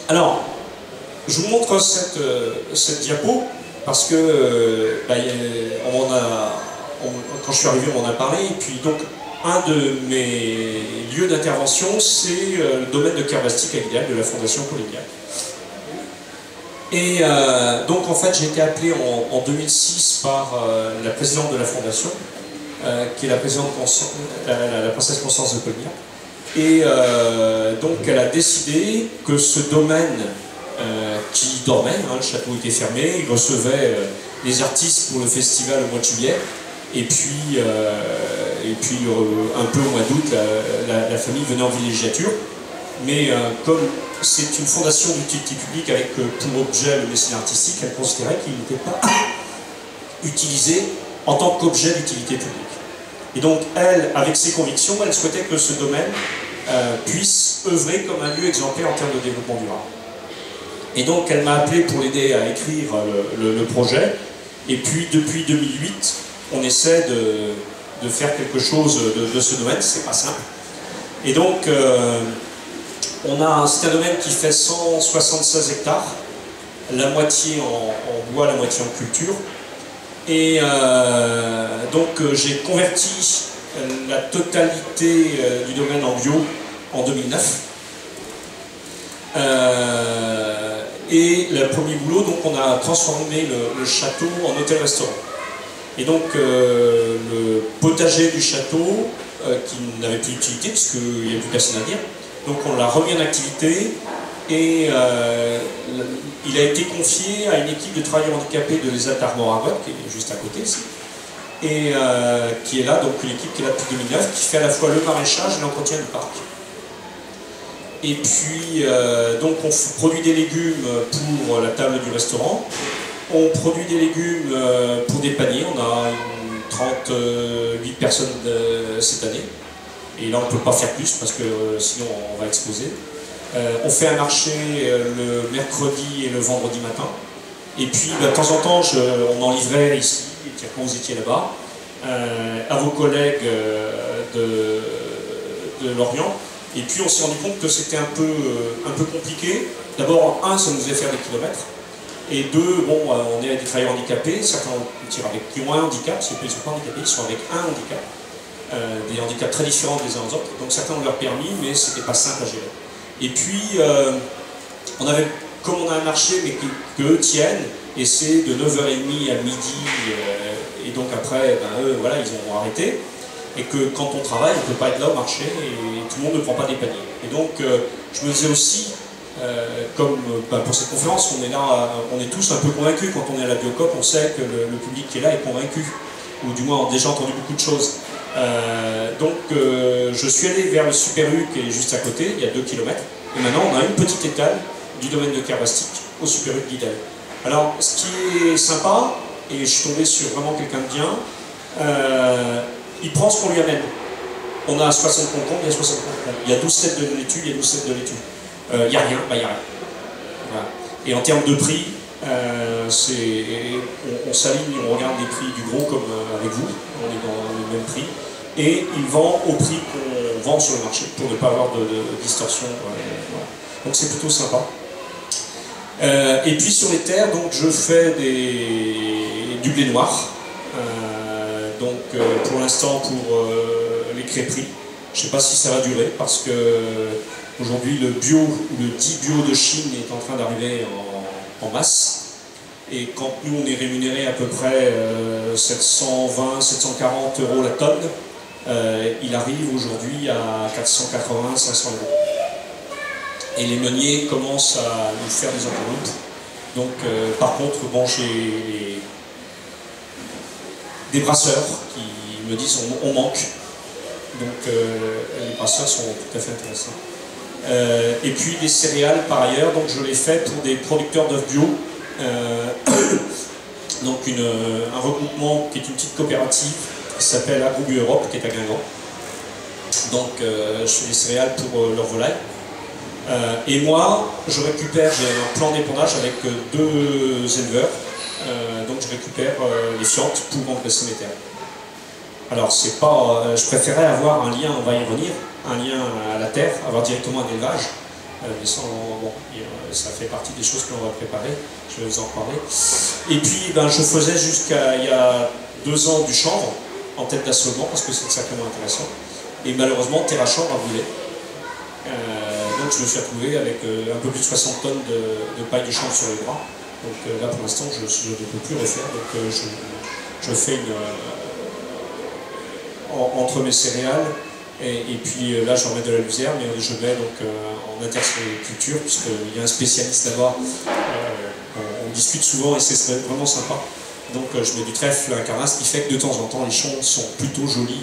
Alors, je vous montre cette diapo parce que quand je suis arrivé, on en a parlé. Et puis donc, un de mes lieux d'intervention, c'est le domaine de Kerbastik à Guidac, de la Fondation Polignac. Et donc, en fait, j'ai été appelé en 2006 par la présidente de la Fondation, qui est la présidente la princesse Constance de Polignac. Et donc, elle a décidé que ce domaine qui dormait, hein, le château était fermé, il recevait les artistes pour le festival au mois de juillet, et puis un peu au mois d'août, la famille venait en villégiature. Mais comme c'est une fondation d'utilité publique avec pour objet le mécénat artistique, elle considérait qu'il n'était pas utilisé en tant qu'objet d'utilité publique. Et donc elle, avec ses convictions, elle souhaitait que ce domaine puisse œuvrer comme un lieu exemplaire en termes de développement durable. Et donc elle m'a appelé pour l'aider à écrire le projet. Et puis depuis 2008, on essaie de faire quelque chose de ce domaine, c'est pas simple. Et donc c'est un domaine qui fait 176 hectares, la moitié en bois, la moitié en culture. Et donc j'ai converti la totalité du domaine en bio en 2009. Et le premier boulot, donc on a transformé le château en hôtel-restaurant. Et donc le potager du château, qui n'avait plus d'utilité puisqu'il n'y a plus personne à dire, donc on l'a remis en activité et il a été confié à une équipe de travailleurs handicapés de l'ESAT Armor-Argonne, qui est juste à côté ici, et qui est là, donc une équipe qui est là depuis 2009, qui fait à la fois le maraîchage et l'entretien du parc. Et puis, donc on produit des légumes pour la table du restaurant, on produit des légumes pour des paniers, on a 38 personnes cette année. Et là, on ne peut pas faire plus parce que sinon on va exploser. On fait un marché le mercredi et le vendredi matin. Et puis, de temps en temps, on en livrait ici, quand vous étiez là-bas, à vos collègues de Lorient. Et puis, on s'est rendu compte que c'était un peu compliqué. D'abord, un, ça nous faisait faire des kilomètres. Et deux, bon, on est avec des travailleurs handicapés, certains qui ont un handicap, parce qu'ils ne sont pas handicapés, ils sont avec un handicap. Des handicaps très différents des uns des autres, donc certains ont leur permis, mais c'était pas simple à gérer. Et puis, comme on a un marché, mais que eux tiennent, et c'est de 9h30 à midi, et donc après, eux, voilà, ils ont arrêté, et que quand on travaille, on ne peut pas être là au marché, et tout le monde ne prend pas des paniers. Et donc, je me disais aussi, comme pour cette conférence, on est là, on est tous un peu convaincus, quand on est à la Biocop, on sait que le public qui est là est convaincu, ou du moins a déjà entendu beaucoup de choses. Donc je suis allé vers le Super U qui est juste à côté, il y a 2 km, et maintenant on a une petite étale du domaine de Kerbastik au Super U de Guidac. Alors ce qui est sympa, et je suis tombé sur vraiment quelqu'un de bien, il prend ce qu'on lui amène. On a 60 concombres, il y a 60 concombres. Il y a 12 sets de laitue, il y a 12 sets de laitue. Il n'y a rien, il n'y a rien. Voilà. Et en termes de prix, on s'aligne, on regarde les prix du gros comme avec vous, on est dans le même prix. Et il vend au prix qu'on vend sur le marché pour ne pas avoir de distorsion. Voilà. Donc c'est plutôt sympa. Et puis sur les terres, donc je fais du blé noir. Pour l'instant pour les crêperies. Je ne sais pas si ça va durer parce que aujourd'hui le bio ou le dit bio de Chine est en train d'arriver en masse. Et quand nous on est rémunéré à peu près 720, 740 € la tonne, il arrive aujourd'hui à 480, 500 €. Et les meuniers commencent à nous faire des enveloppes. Donc par contre, bon, j'ai des brasseurs qui me disent on manque. Donc les brasseurs sont tout à fait intéressants. Et puis les céréales par ailleurs, donc je les fais pour des producteurs d'œufs bio. Donc un regroupement qui est une petite coopérative qui s'appelle AgroBio Europe, qui est à Guingamp. Donc je fais des céréales pour leurs volailles. Et moi, j'ai un plan d'épandage avec 2 éleveurs. Donc je récupère les fientes pour engraisser mes terres. Alors c'est pas, je préférais avoir un lien, on va y revenir, un lien à la terre, avoir directement un élevage. Mais bon, ça fait partie des choses que l'on va préparer, je vais vous en parler. Et puis ben, je faisais jusqu'à il y a 2 ans du chanvre en tête d'assolement parce que c'est sacrément intéressant. Et malheureusement, terre à chanvre a brûlé. Donc je me suis retrouvé avec un peu plus de 60 tonnes de paille de chanvre sur les bras. Donc là pour l'instant je ne peux plus refaire. Donc je fais entre mes céréales et puis là je remets de la luzerne, mais je mets donc en interculture puisqu'il y a un spécialiste là-bas. On discute souvent et c'est vraiment sympa. Donc je mets du trèfle incarnat, ce qui fait que de temps en temps les champs sont plutôt jolis.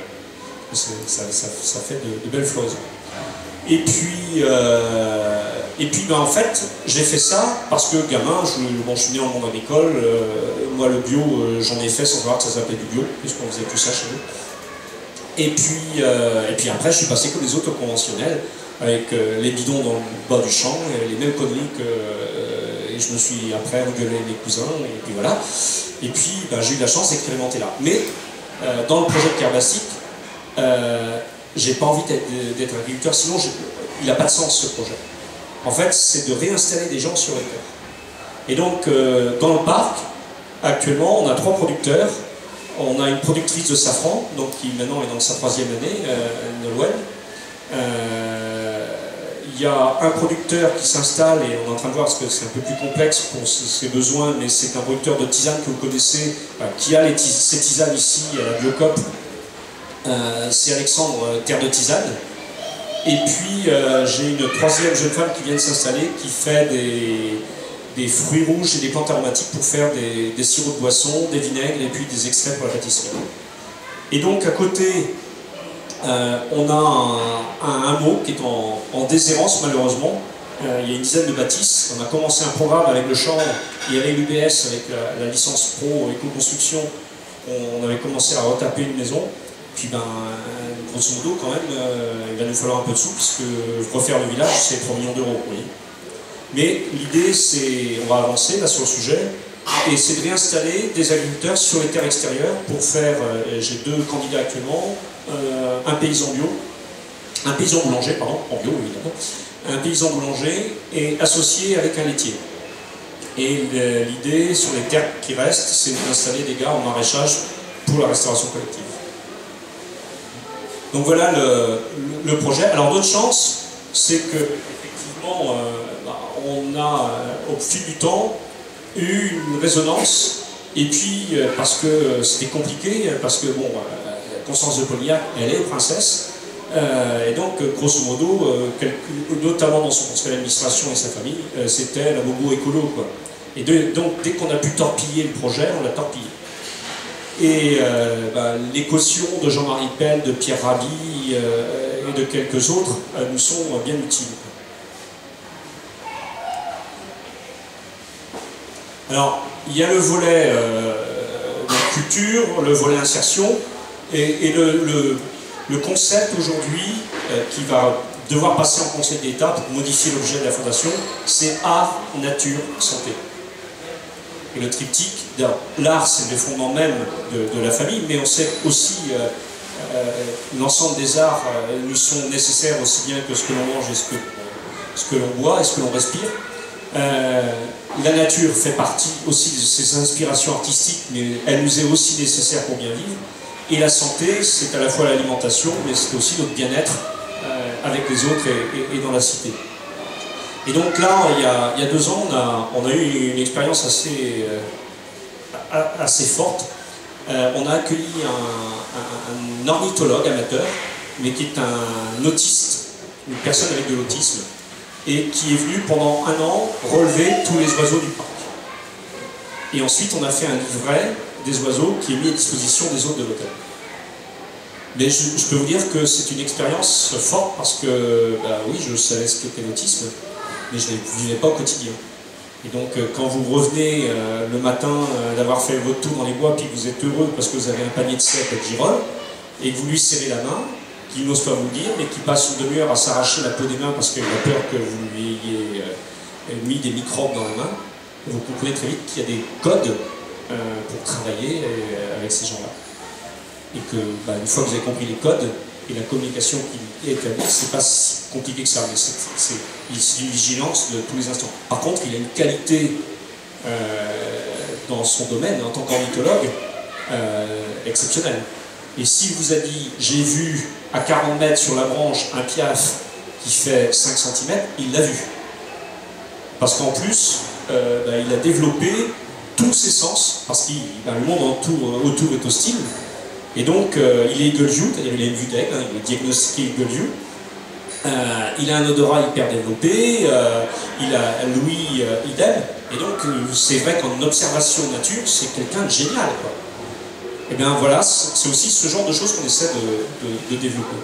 Ça fait de belles floraisons. Et puis ben, en fait, j'ai fait ça parce que gamin, je suis né en monde agricole, moi le bio, j'en ai fait sans savoir que ça s'appelait du bio, puisqu'on faisait tout ça chez nous. Et puis après, je suis passé comme les autres conventionnels, avec les bidons dans le bas du champ, les mêmes conneries et je me suis après engueulé mes cousins, et puis voilà. Et puis ben, j'ai eu la chance d'expérimenter là. Mais dans le projet de Kerbastik, j'ai pas envie d'être agriculteur, sinon il n'a pas de sens ce projet. En fait, c'est de réinstaller des gens sur les terres. Et donc, dans le parc, actuellement, on a 3 producteurs. On a une productrice de safran, donc qui maintenant est dans sa 3e année, Nolwenn. Il y a un producteur qui s'installe, et on est en train de voir parce que c'est un peu plus complexe pour ses besoins, mais c'est un producteur de tisane que vous connaissez, qui a ces tisanes ici à la Biocop. C'est Alexandre, Terre de Tisane. Et puis j'ai une 3e jeune femme qui vient de s'installer, qui fait des fruits rouges et des plantes aromatiques pour faire des sirops de boisson, des vinaigres et puis des extraits pour la pâtisserie. Et donc à côté, on a un hameau qui est en déshérence malheureusement. Il y a une dizaine de bâtisses. On a commencé un programme avec le chanvre et avec l'UBS, avec la licence pro éco-construction. On avait commencé à retaper une maison. Puis ben, grosso modo quand même, il va nous falloir un peu de sous puisque refaire le village c'est 3 millions d'euros. Oui. Mais l'idée c'est, on va avancer là sur le sujet, et c'est de réinstaller des agriculteurs sur les terres extérieures pour faire, j'ai 2 candidats actuellement, un paysan boulanger, pardon, en bio évidemment, un paysan boulanger et associé avec un laitier. Et l'idée sur les terres qui restent, c'est d'installer des gars en maraîchage pour la restauration collective. Donc voilà le projet. Alors d'autres chances, c'est que effectivement, on a au fil du temps eu une résonance. Et puis parce que c'était compliqué, parce que bon, Constance de Polignac, elle est princesse, et donc grosso modo, notamment dans son conseil d'administration et sa famille, c'était la bobo écolo quoi. Et donc dès qu'on a pu torpiller le projet, on l'a torpillé. Et les cautions de Jean-Marie Pell, de Pierre Rabhi et de quelques autres nous sont bien utiles. Alors, il y a le volet de culture, le volet insertion, et le concept aujourd'hui qui va devoir passer en Conseil d'État pour modifier l'objet de la Fondation, c'est art, nature, santé. Et le triptyque, l'art c'est le fondement même de la famille, mais on sait aussi l'ensemble des arts nous sont nécessaires aussi bien que ce que l'on mange et ce que l'on boit et ce que l'on respire. La nature fait partie aussi de ces inspirations artistiques, mais elle nous est aussi nécessaire pour bien vivre. Et la santé, c'est à la fois l'alimentation, mais c'est aussi notre bien-être avec les autres et dans la cité. Et donc là, il y a 2 ans, on a eu une expérience assez forte. On a accueilli un ornithologue amateur, mais qui est un autiste, une personne avec de l'autisme, et qui est venu pendant 1 an relever tous les oiseaux du parc. Et ensuite, on a fait un livret des oiseaux qui est mis à disposition des hôtes de l'hôtel. Mais je peux vous dire que c'est une expérience forte parce que, oui, je savais ce qu'était l'autisme, mais je ne vivais pas au quotidien. Et donc, quand vous revenez le matin d'avoir fait votre tour dans les bois, puis que vous êtes heureux parce que vous avez un panier de cèpes et de girolles, et que vous lui serrez la main, qu'il n'ose pas vous le dire, mais qui passe une demi-heure à s'arracher la peau des mains parce qu'il a peur que vous lui ayez mis des microbes dans la main, vous comprenez très vite qu'il y a des codes pour travailler avec ces gens-là. Et que, une fois que vous avez compris les codes, et la communication qui est établie, c'est pas si compliqué que ça, mais c'est une vigilance de tous les instants. Par contre, il a une qualité dans son domaine, en tant qu'ornithologue, exceptionnelle. Et s'il vous a dit, j'ai vu à 40 mètres sur la branche un piaf qui fait 5 cm, il l'a vu. Parce qu'en plus, il a développé tous ses sens, parce que le monde autour est hostile, et donc il est eagle view, c'est-à-dire il a une vue d'aigle, il est diagnostiqué eagle view, il a un odorat hyper développé, il a l'ouïe idem, et donc c'est vrai qu'en observation nature, c'est quelqu'un de génial, quoi. Et bien voilà, c'est aussi ce genre de choses qu'on essaie de développer.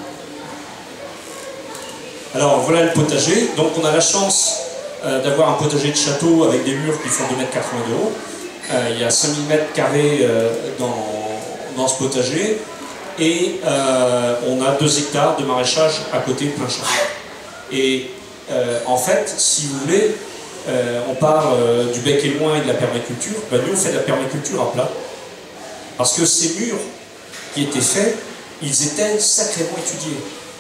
Alors voilà le potager, donc on a la chance d'avoir un potager de château avec des murs qui font 2,80 m de haut. Il y a 5000 m² dans ce potager, et on a 2 hectares de maraîchage à côté, plein champ. Et en fait, si vous voulez, on part du bec et loin et de la permaculture. Nous on fait de la permaculture à plat. Parce que ces murs qui étaient faits, ils étaient sacrément étudiés.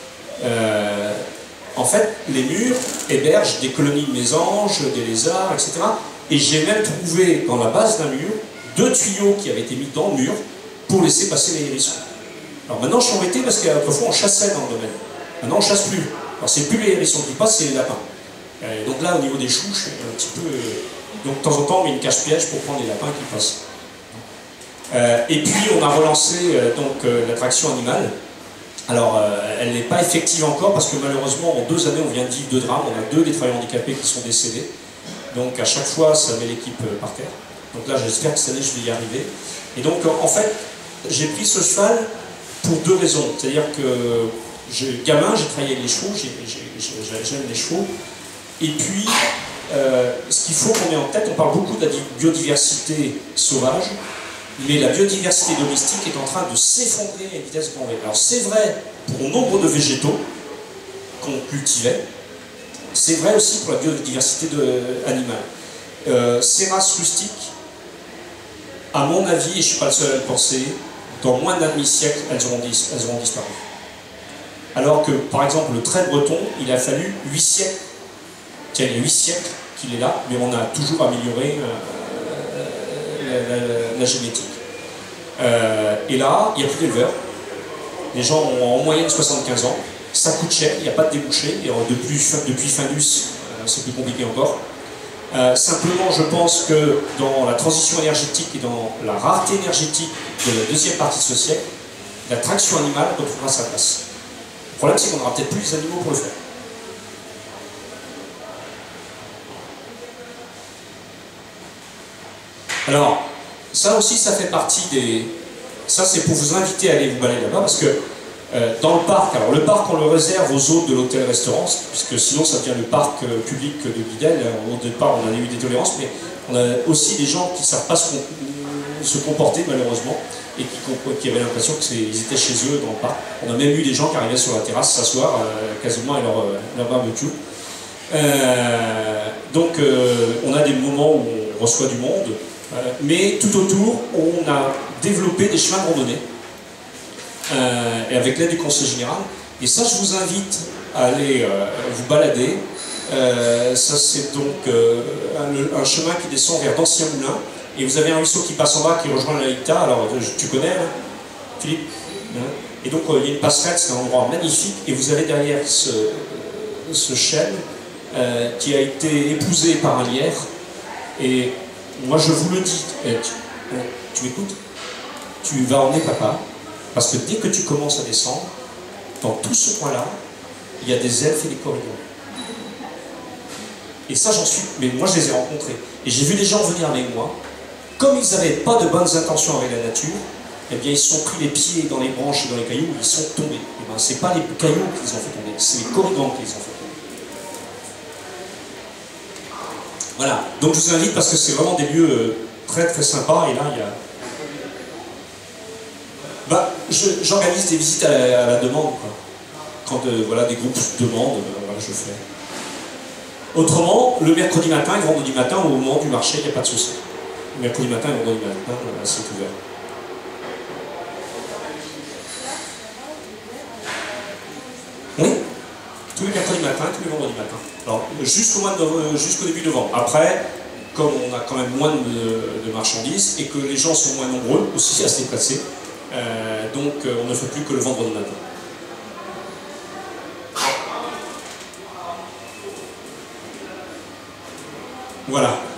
En fait, les murs hébergent des colonies de mésanges, des lézards, etc. Et j'ai même trouvé dans la base d'un mur 2 tuyaux qui avaient été mis dans le mur pour laisser passer les hérissons. Alors maintenant, je suis embêté parce qu'autrefois on chassait dans le domaine. Maintenant, on ne chasse plus. Alors c'est plus les hérissons qui passent, c'est les lapins. Donc là, au niveau des choux, je suis un petit peu... Donc de temps en temps, on met une cache-piège pour prendre les lapins qui passent. Et puis on a relancé l'attraction animale. Alors elle n'est pas effective encore parce que malheureusement en 2 années on vient de vivre 2 drames. On a 2 des travailleurs handicapés qui sont décédés. Donc à chaque fois ça met l'équipe par terre. Donc là j'espère que cette année je vais y arriver. Et donc en fait j'ai pris ce cheval pour 2 raisons. C'est-à-dire que gamin j'ai travaillé avec les chevaux, j'aime les chevaux. Et puis ce qu'il faut qu'on ait en tête, on parle beaucoup de la biodiversité sauvage. Mais la biodiversité domestique est en train de s'effondrer à une vitesse grand V. Alors c'est vrai pour nombre de végétaux qu'on cultivait, c'est vrai aussi pour la biodiversité animale. Ces races rustiques, à mon avis, et je ne suis pas le seul à le penser, dans moins d'un demi-siècle, elles auront disparu. Alors que, par exemple, le trait breton, il a fallu 8 siècles. Tiens, il y a 8 siècles qu'il est là, mais on a toujours amélioré la génétique. Et là, il n'y a plus d'éleveurs. Les gens ont en moyenne 75 ans. Ça coûte cher, il n'y a pas de débouché. Et depuis Findus, c'est plus compliqué encore. Simplement, je pense que dans la transition énergétique et dans la rareté énergétique de la deuxième partie de ce siècle, la traction animale retrouvera sa place. Le problème, c'est qu'on n'aura peut-être plus les animaux pour le faire. Alors, ça aussi, ça fait partie des... Ça, c'est pour vous inviter à aller vous balader là-bas, parce que dans le parc, alors le parc, on le réserve aux hôtes de l'hôtel-restaurant, puisque sinon, ça devient le parc public de Guidel. Au départ, on a eu des tolérances, mais on a aussi des gens qui ne savent pas se comporter, malheureusement, et qui avaient l'impression qu'ils étaient chez eux dans le parc. On a même eu des gens qui arrivaient sur la terrasse s'asseoir, quasiment à leur barbecue. Donc, on a des moments où on reçoit du monde, mais tout autour, on a développé des chemins de randonnée, et avec l'aide du conseil général. Et ça, je vous invite à aller vous balader. Ça, c'est donc un chemin qui descend vers d'Anciens Moulins. Et vous avez un ruisseau qui passe en bas, qui rejoint la Laïta. Alors, tu connais, hein, Philippe, hein? Et donc, il y a une passerelle, c'est un endroit magnifique. Et vous avez derrière ce chêne qui a été épousé par un lierre. Et moi, je vous le dis, tu m'écoutes? Tu vas emmener papa, parce que dès que tu commences à descendre, dans tout ce coin-là, il y a des elfes et des corridors. Et ça, j'en suis... Mais moi, je les ai rencontrés. Et j'ai vu des gens venir avec moi. Comme ils n'avaient pas de bonnes intentions avec la nature, eh bien, ils se sont pris les pieds dans les branches et dans les cailloux, ils sont tombés. Eh bien, c'est pas les cailloux qui les ont fait tomber, c'est les corrigans qui les ont fait tomber. Voilà. Donc, je vous invite parce que c'est vraiment des lieux très, très sympas. Et là, il y a... j'organise des visites à la demande, quoi. Quand voilà, des groupes demandent, voilà, je fais. Autrement, le mercredi matin et le vendredi matin, au moment du marché, il n'y a pas de souci. Le mercredi matin et le vendredi matin, c'est ouvert. Oui, tous les mercredis matin, tous les vendredis matin. Alors, jusqu'au début novembre. Après, comme on a quand même moins de marchandises et que les gens sont moins nombreux aussi à se déplacer, donc on ne fait plus que le vendredi matin. Voilà.